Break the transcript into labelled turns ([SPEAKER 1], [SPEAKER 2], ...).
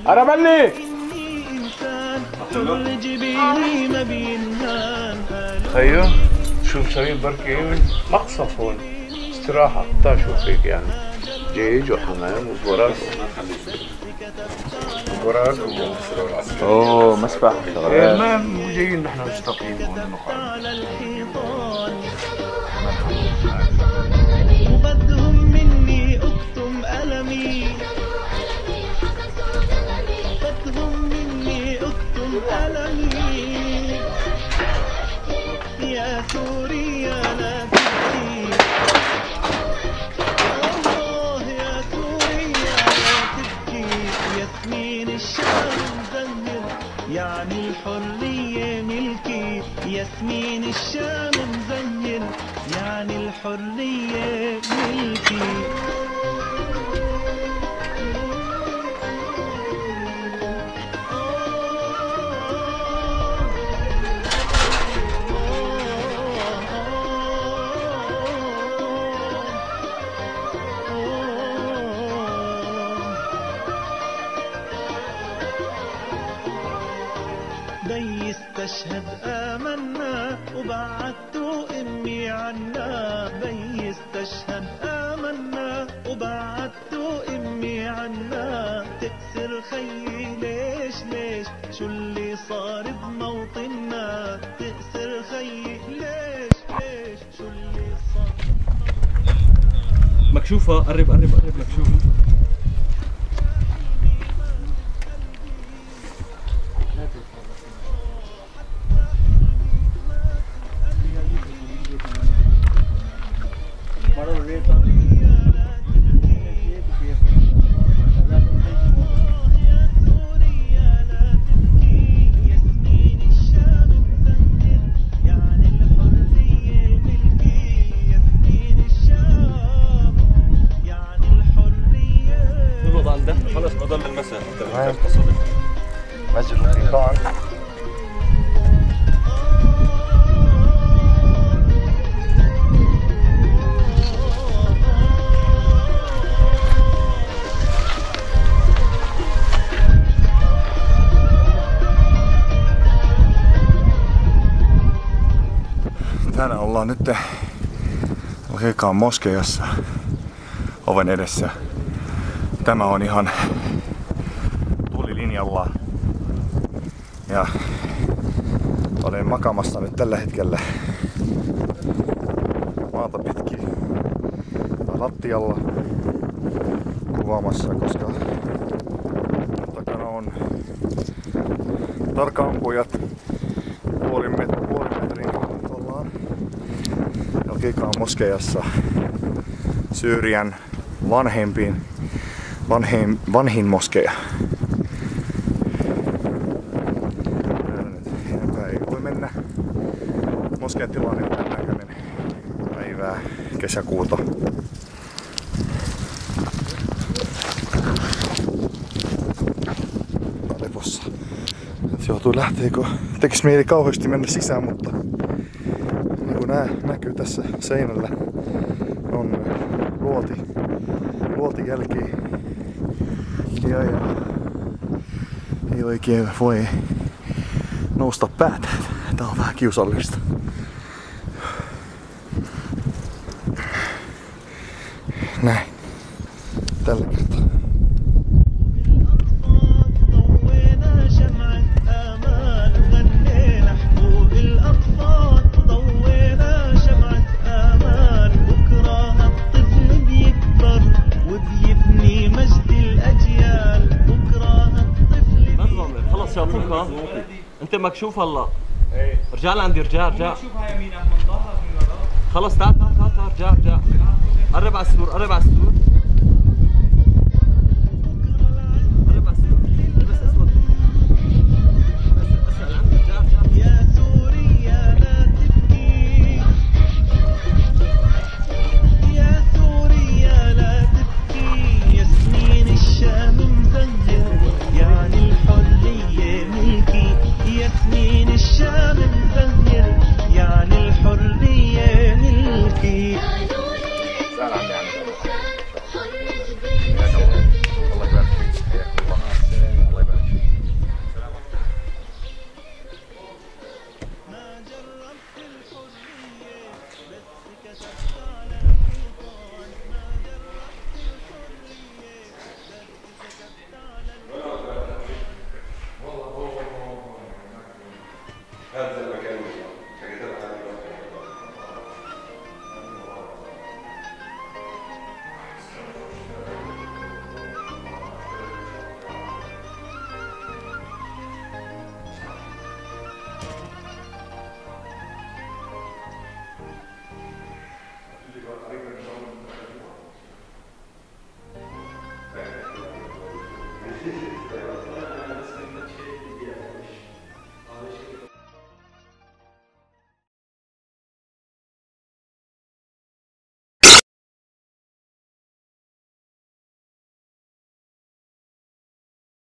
[SPEAKER 1] أرابلي ايوه شوف شبيب بركي من مقصف هون استراحة. تعال شوف هيك يعني دجاج وحمام وبراق وبراق
[SPEAKER 2] اوه مسبح شغلات.
[SPEAKER 1] ما جايين نحن مستقيم هون
[SPEAKER 3] وبدهم مني اكتم ألمي، بدهم مني اكتم ألمي. يا سوريا لا تبكي، الله يا سوريا لا تبكي. ياسمين الشام مزمر يعني الحرية ملكي. ياسمين الشام مزمر يعني الحرية ملكي. بي استشهد آمنا وبعدتوا أمي عنا. بي استشهد آمنا وبعدتوا أمي عنا. تكسر خيي ليش ليش شو اللي صار بموطننا. تكسر خيي ليش ليش شو اللي صار بموطننا.
[SPEAKER 2] مكشوفة قرب قرب قرب مكشوفة. خلص بضل المساء.
[SPEAKER 1] تمام. مسجد القيقان. Tänään ollaan nyt Al.Qiqan moskeijassa oven edessä. Tämä on ihan tulilinjalla ja olen makaamassa nyt tällä hetkellä maata pitkin lattialla kuvaamassa, koska takana on tarkka-ampujat puoli metrin. Ollaan Al.Qiqan moskeijassa, Syyrian vanhin moskeja. Enempää ei voi mennä. Moskeen tilanne on tämän näköinen päivää kesäkuuta. Aleppossa. Nyt joutuu lähteekö. Tekis mieli kauheasti mennä sisään, mutta niin kuin näkyy tässä seinällä on luotijälki. Ja ei oikein voi nousta päätä. Tää on vähän kiusallista. Näin. Tällä kertaa.
[SPEAKER 2] انت مكشوف هلا. رجع لعندي رجع مكشوفها يمينك من ظهرك من وراك. خلص تعال رجع قرب على السور قرب على السور. قرب على السور البس اسود. اسال عندي رجع.
[SPEAKER 3] يا سوريا لا تبكي، يا سوريا لا تبكي. ياسمين الشام مزهر يعني الحرية ملكي. ياسمين الشام مزهر يعني الحرية ملكي.